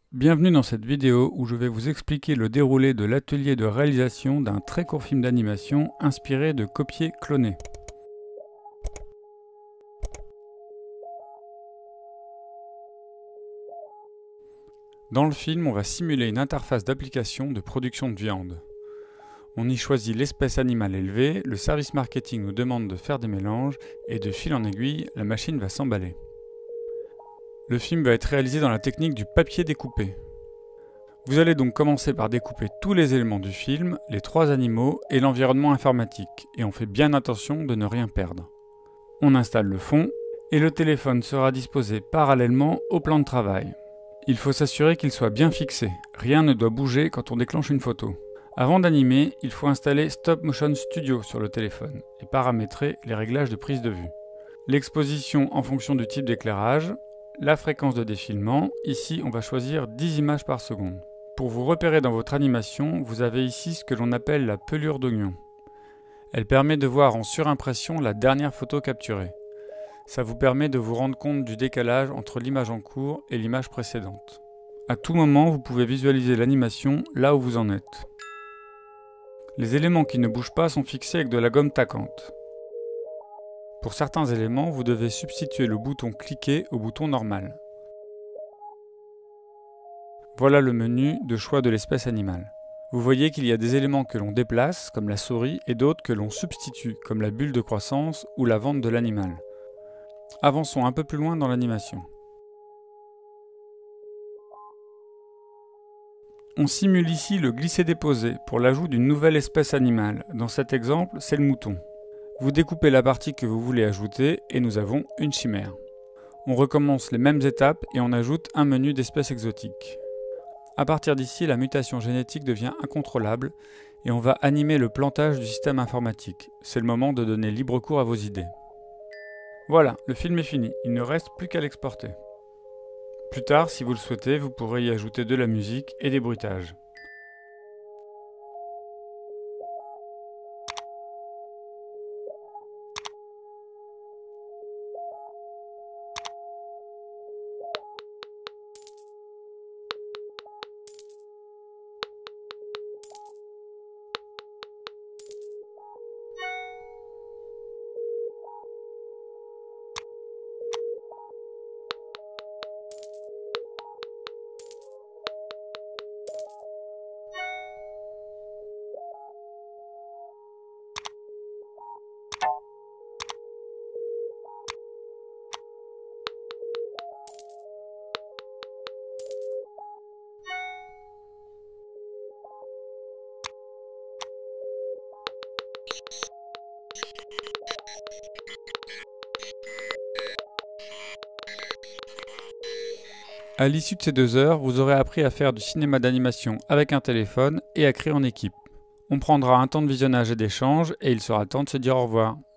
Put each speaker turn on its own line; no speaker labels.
Bienvenue dans cette vidéo où je vais vous expliquer le déroulé de l'atelier de réalisation d'un très court film d'animation inspiré de copier-cloner. Dans le film, on va simuler une interface d'application de production de viande. On y choisit l'espèce animale élevée, le service marketing nous demande de faire des mélanges et de fil en aiguille, la machine va s'emballer. Le film va être réalisé dans la technique du papier découpé. Vous allez donc commencer par découper tous les éléments du film, les 3 animaux et l'environnement informatique, et on fait bien attention de ne rien perdre. On installe le fond, et le téléphone sera disposé parallèlement au plan de travail. Il faut s'assurer qu'il soit bien fixé, rien ne doit bouger quand on déclenche une photo. Avant d'animer, il faut installer Stop Motion Studio sur le téléphone, et paramétrer les réglages de prise de vue. L'exposition en fonction du type d'éclairage, la fréquence de défilement, ici on va choisir 10 images par seconde. Pour vous repérer dans votre animation, vous avez ici ce que l'on appelle la pelure d'oignon. Elle permet de voir en surimpression la dernière photo capturée. Ça vous permet de vous rendre compte du décalage entre l'image en cours et l'image précédente. À tout moment, vous pouvez visualiser l'animation là où vous en êtes. Les éléments qui ne bougent pas sont fixés avec de la gomme taquante. Pour certains éléments, vous devez substituer le bouton cliquer au bouton normal. Voilà le menu de choix de l'espèce animale. Vous voyez qu'il y a des éléments que l'on déplace, comme la souris, et d'autres que l'on substitue, comme la bulle de croissance ou la vente de l'animal. Avançons un peu plus loin dans l'animation. On simule ici le glisser-déposer pour l'ajout d'une nouvelle espèce animale. Dans cet exemple, c'est le mouton. Vous découpez la partie que vous voulez ajouter et nous avons une chimère. On recommence les mêmes étapes et on ajoute un menu d'espèces exotiques. À partir d'ici, la mutation génétique devient incontrôlable et on va animer le plantage du système informatique. C'est le moment de donner libre cours à vos idées. Voilà, le film est fini, il ne reste plus qu'à l'exporter. Plus tard, si vous le souhaitez, vous pourrez y ajouter de la musique et des bruitages. À l'issue de ces 2 heures, vous aurez appris à faire du cinéma d'animation avec un téléphone et à créer en équipe. On prendra un temps de visionnage et d'échange et il sera temps de se dire au revoir.